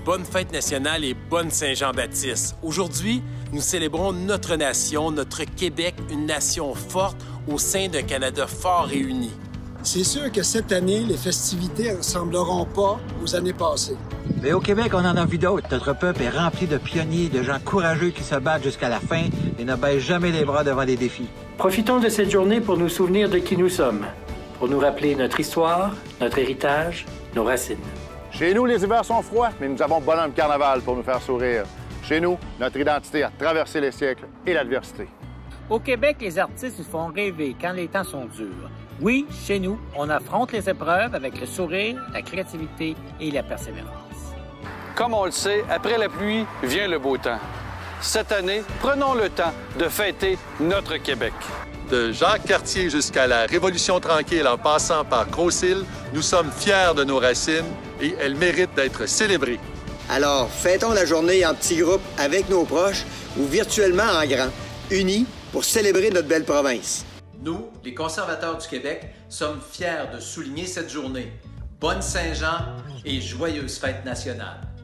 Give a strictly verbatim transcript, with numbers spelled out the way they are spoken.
bonne fête nationale et bonne Saint-Jean-Baptiste. Aujourd'hui, nous célébrons notre nation, notre Québec, une nation forte au sein d'un Canada fort et uni. C'est sûr que cette année, les festivités ne ressembleront pas aux années passées. Mais au Québec, on en a vu d'autres. Notre peuple est rempli de pionniers, de gens courageux qui se battent jusqu'à la fin et ne baissent jamais les bras devant des défis. Profitons de cette journée pour nous souvenir de qui nous sommes, pour nous rappeler notre histoire, notre héritage, nos racines. Chez nous, les hivers sont froids, mais nous avons Bonhomme Carnaval pour nous faire sourire. Chez nous, notre identité a traversé les siècles et l'adversité. Au Québec, les artistes nous font rêver quand les temps sont durs. Oui, chez nous, on affronte les épreuves avec le sourire, la créativité et la persévérance. Comme on le sait, après la pluie vient le beau temps. Cette année, prenons le temps de fêter notre Québec. De Jacques Cartier jusqu'à la Révolution tranquille en passant par Grosse-Île, nous sommes fiers de nos racines et elles méritent d'être célébrées. Alors, fêtons la journée en petits groupes avec nos proches ou virtuellement en grand, unis pour célébrer notre belle province. Nous, les conservateurs du Québec, sommes fiers de souligner cette journée. Bonne Saint-Jean et joyeuse fête nationale.